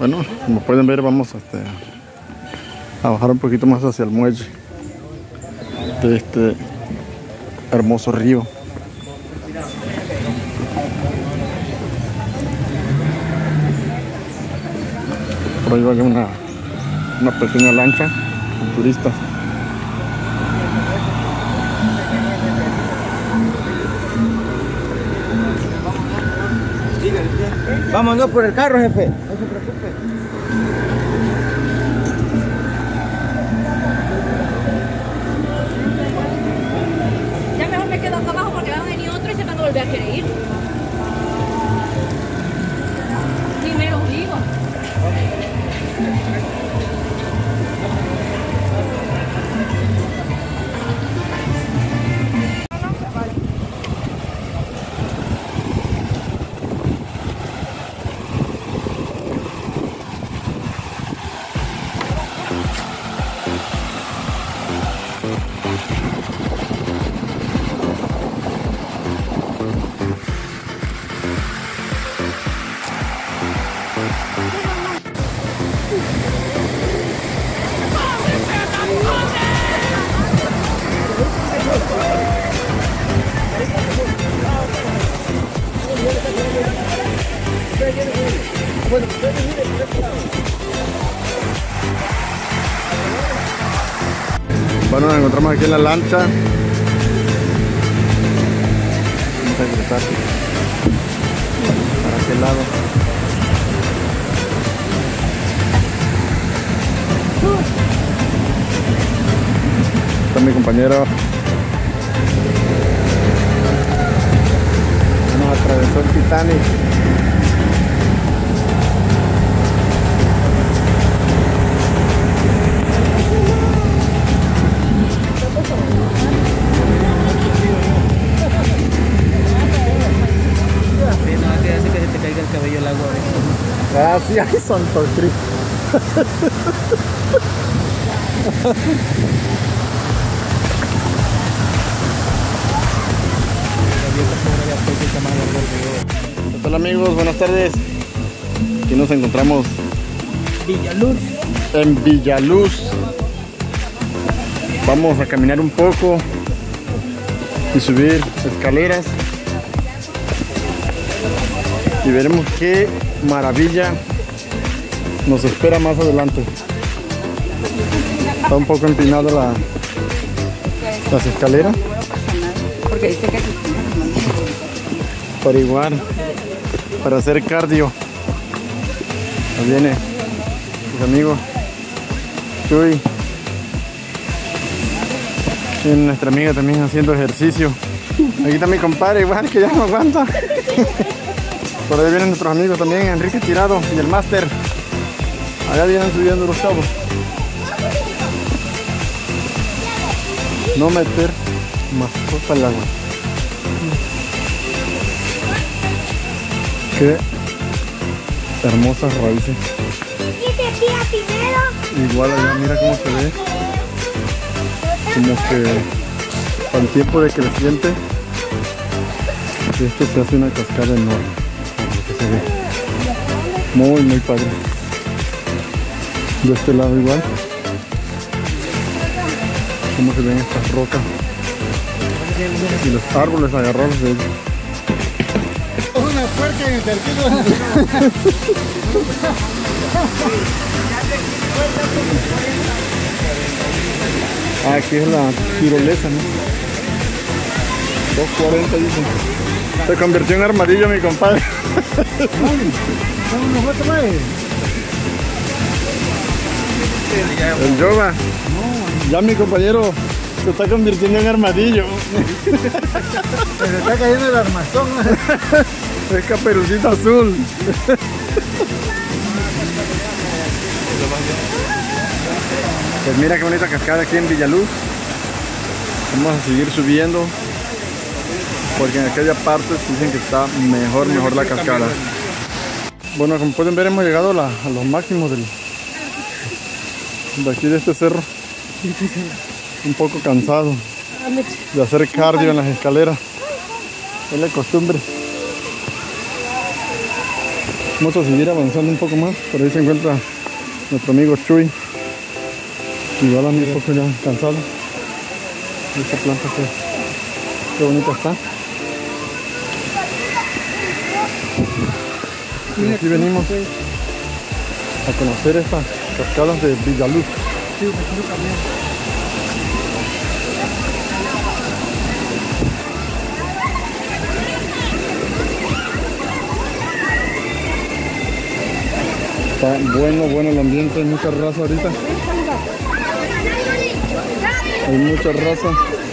Bueno, como pueden ver, vamos a bajar un poquito más hacia el muelle de este hermoso río. Por ahí va una pequeña lancha con turistas. Vámonos por el carro, jefe. No se preocupe. Ya mejor me quedo acá abajo porque van a venir otro y se van a volver a querer ir. Ni me lo digo. Bueno, nos encontramos aquí en la lancha. Vamos a ingresar para aquel lado. Está mi compañero. Nos atravesó el Titanic. Gracias, Santo Cristo. ¿Qué tal, amigos? Buenas tardes. Aquí nos encontramos Villaluz. en Villaluz. Vamos a caminar un poco y subir escaleras y veremos qué maravilla nos espera más adelante. Está un poco empinada las escaleras, Porque dice que pero igual para hacer cardio. Ahí viene mis amigos Chuy y nuestra amiga también haciendo ejercicio. Aquí está mi compadre igual que ya no aguanta. Por ahí vienen nuestros amigos también, Enrique Tirado y el Máster. Allá vienen subiendo los cabos. No meter más copa al agua. Qué hermosas raíces. Igual allá, mira cómo se ve. Como que al tiempo de creciente, esto se hace una cascada enorme. Se ve muy padre. De este lado igual, como se ven estas rocas y los árboles agarrados de ellos. Una puerca en el cerquillo. Aquí es la tirolesa, ¿no? 240 dicen. Se convirtió en armadillo mi compadre. El yoga. Ya mi compañero se está convirtiendo en armadillo. Se está cayendo el armazón. Es Caperucita Azul. Pues mira qué bonita cascada aquí en Villaluz. Vamos a seguir subiendo porque en aquella parte dicen que está mejor la cascada. Bueno, como pueden ver, hemos llegado a los máximos de aquí de este cerro. Un poco cansado de hacer cardio en las escaleras. Es la costumbre. Vamos a seguir avanzando un poco más. Por ahí se encuentra nuestro amigo Chuy. Igual a mí un poco ya cansado. Esta planta qué bonita está. Y aquí venimos a conocer estas cascadas de Villaluz. Está bueno el ambiente, hay mucha raza ahorita. Hay mucha raza.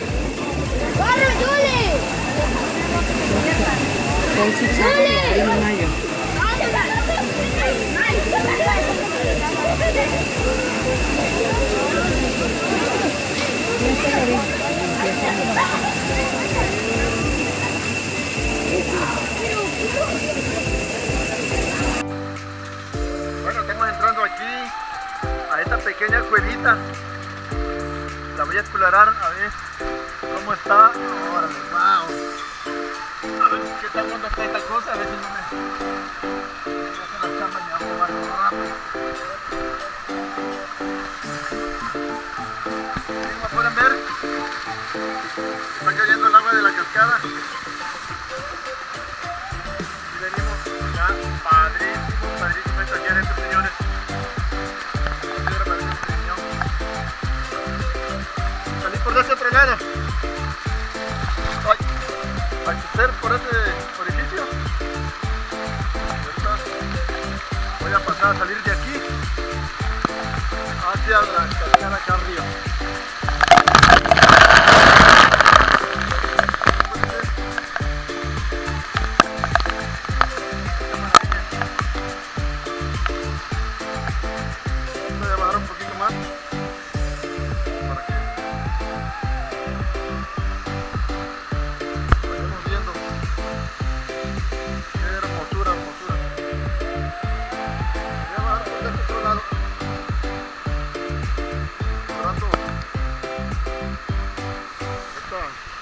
Bueno, estamos entrando aquí a esta pequeña cuevita. La voy a explorar a ver cómo está. Ahora, wow. A ver qué tal cuando está esta cosa, a ver si no me hace la chamba y me hago más rápido. Como pueden ver, está cayendo el agua de la cascada. Y venimos ya padrísimo esto aquí adentro, señores. Salí por ese otro lado. Ay, ser por ese orificio. Ahorita voy a pasar a salir de aquí hacia la cascada acá arriba. Voy a bajar un poquito más para que vayamos viendo. Qué hermosura. Voy a bajar por este otro lado. Por rato. Esta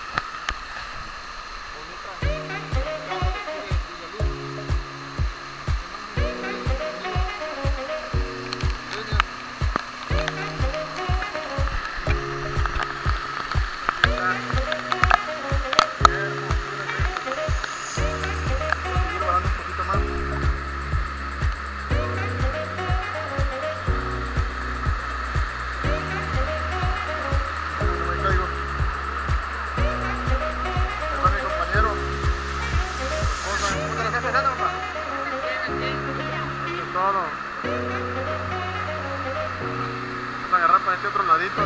vamos a agarrar para este otro ladito.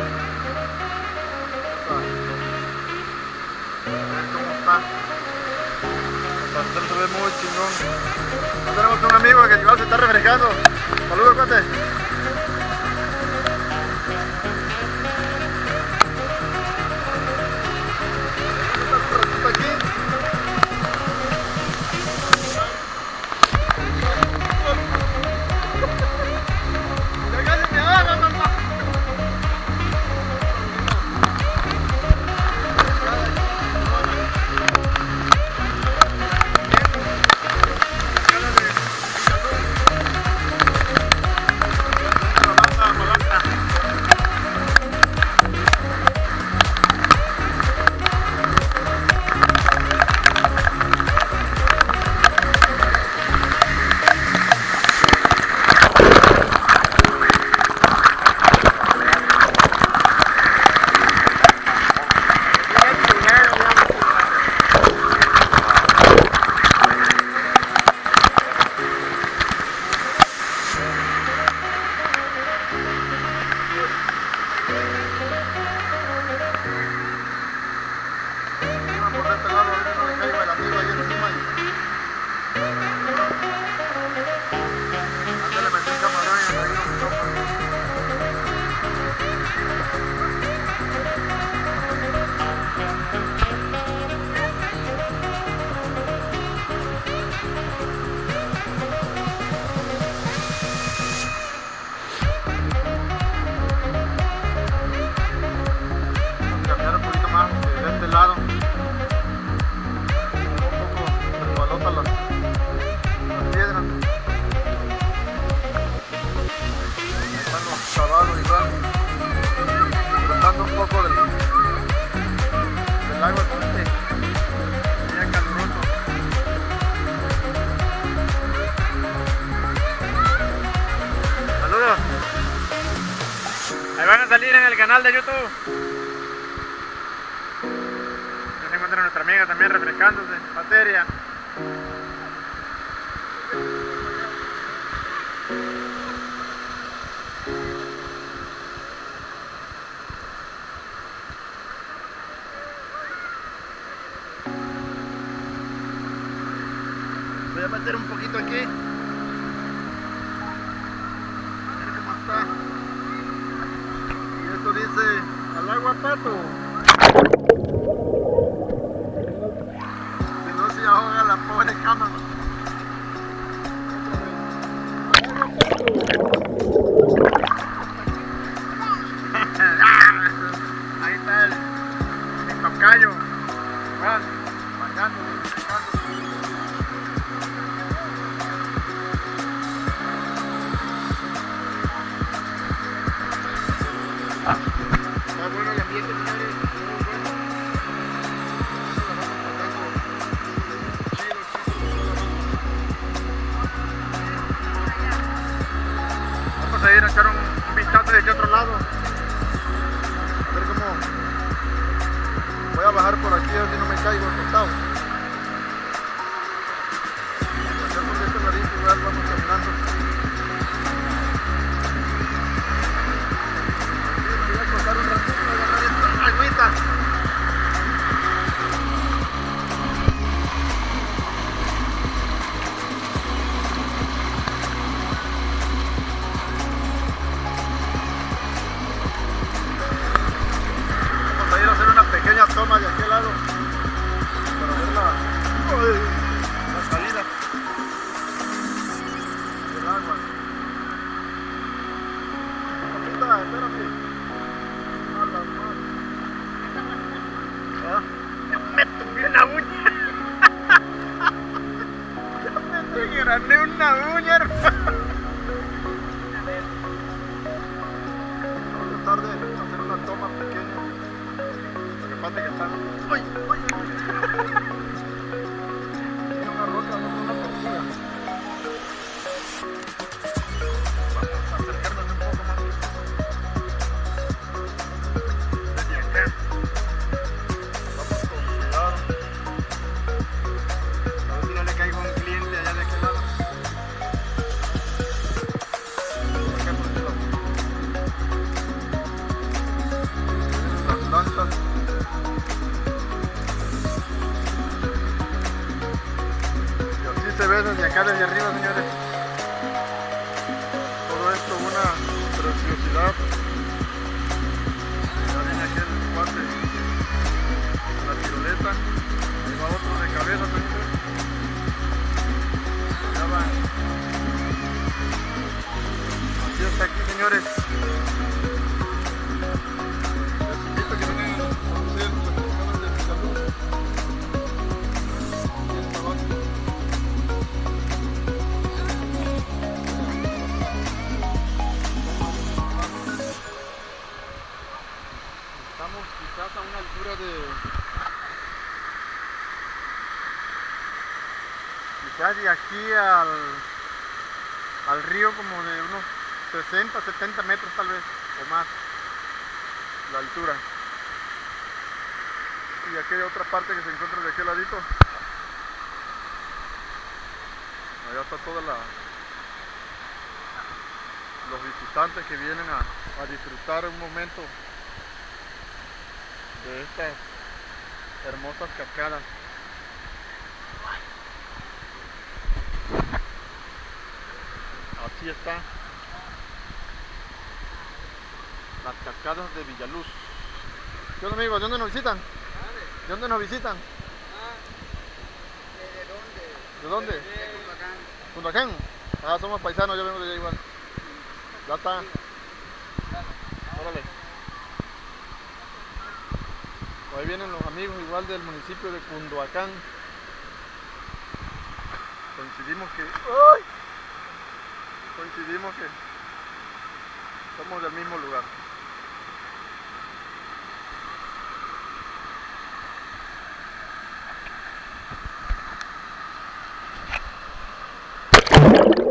A ver cómo está. El pastel se ve muy chingón. Aquí tenemos un amigo que igual se está refrescando. Saludos, cuate. salir en el canal de YouTube. Ya se encuentra nuestra amiga también refrescándose, materia. Voy a meter un poquito aquí. A ver cómo está. Y esto dice al agua pato. Si no se ahoga la pobre cámara. Ahí está el tocayo. Igual, bajando. Está bueno el ambiente, señores, muy bueno. Vamos a ir a echar un vistazo de este otro lado. A ver cómo. Voy a bajar por aquí a ver si no me caigo al costado. Acá por este ladito igual vamos caminando. Voy a cortar un ratito y agarrar esta agüita. Vamos a ir a hacer una pequeña toma de aquel lado para ver la salida del agua. Papita, espérame. Me tumbé una uña. Me desgrané una uña, hermano. Vamos a tratar de hacer una toma pequeña. Lo que pasa es que están. ¡Uy! Tiene una roca, no una tortuga. Vamos a acercarnos un poco más. Desde acá. Vamos con cuidado. A ver si no le caigo a un cliente allá de aquel lado. Acá por este lado. Las lanzas. Y así se ve desde acá, desde arriba, señores. Todo esto una preciosidad. Ya viene aquí el cuate, la tiroleta. Ahí va otro de cabeza también. Ya va. Así está aquí, señores. Les invito a que vengan a conocer los pescados de Villaluz. Aquí está abajo. Estamos quizás a una altura de quizás de aquí al río como de unos 60, 70 metros tal vez o más la altura. Y aquí hay otra parte que se encuentra de aquel ladito. Allá está toda los visitantes que vienen a disfrutar un momento de estas hermosas cascadas. Así está las cascadas de Villaluz. ¿Qué onda, amigos? ¿De dónde nos visitan? ¿De dónde nos visitan? ¿De dónde? De Cundacán. Ah, somos paisanos, yo vengo de allá igual. Ya está. Órale. Ahí vienen los amigos igual del municipio de Cunduacán. Coincidimos que somos del mismo lugar.